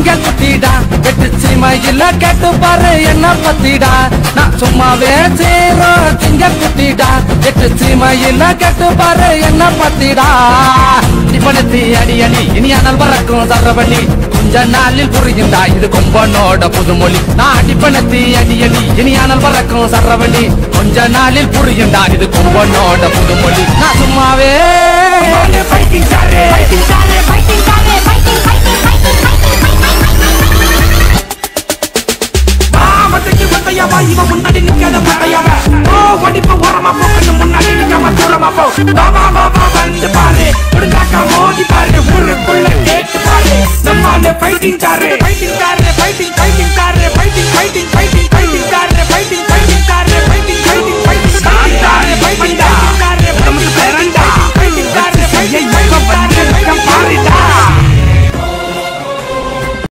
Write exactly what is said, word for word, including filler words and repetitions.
குத்திடா வெட்டு சீமையில கேட்டு பாரு என்ன பத்திடா நான் சும்மாவே சேரும் திங்க குத்திடா வெட்டு சீமையில கேட்டு பாரு என்ன பத்திடா இப்பனத்தி அடி அடி இனி அனல் வரக்கும் சரவணி கொஞ்ச நாளில் புரியுண்டா இது கொம்பனோட புதுமொழி நான் அடிப்பனத்தி அடி அடி இனி அனல் வரக்கும் சரவணி கொஞ்ச நாளில் புரியுண்டா இது கொம்பனோட புதுமொழி நான் சும்மாவே fighting sare fighting sare fighting sare fighting fighting fighting மாமத்துக்கு மத்தையவா இவ முன்னாடி நிக்காத மத்தையவ ஓ வடிப்பு ஓரமா போக்கணும் முன்னாடி நிக்காம தூரமா போ பாபா பாபா வந்து பாரு உடுக்காக்க மோதி பாரு ஊருக்குள்ள கேட்டு பாரு நம்மால fighting sare fighting sare fighting fighting sare fighting fighting fighting fighting sare fighting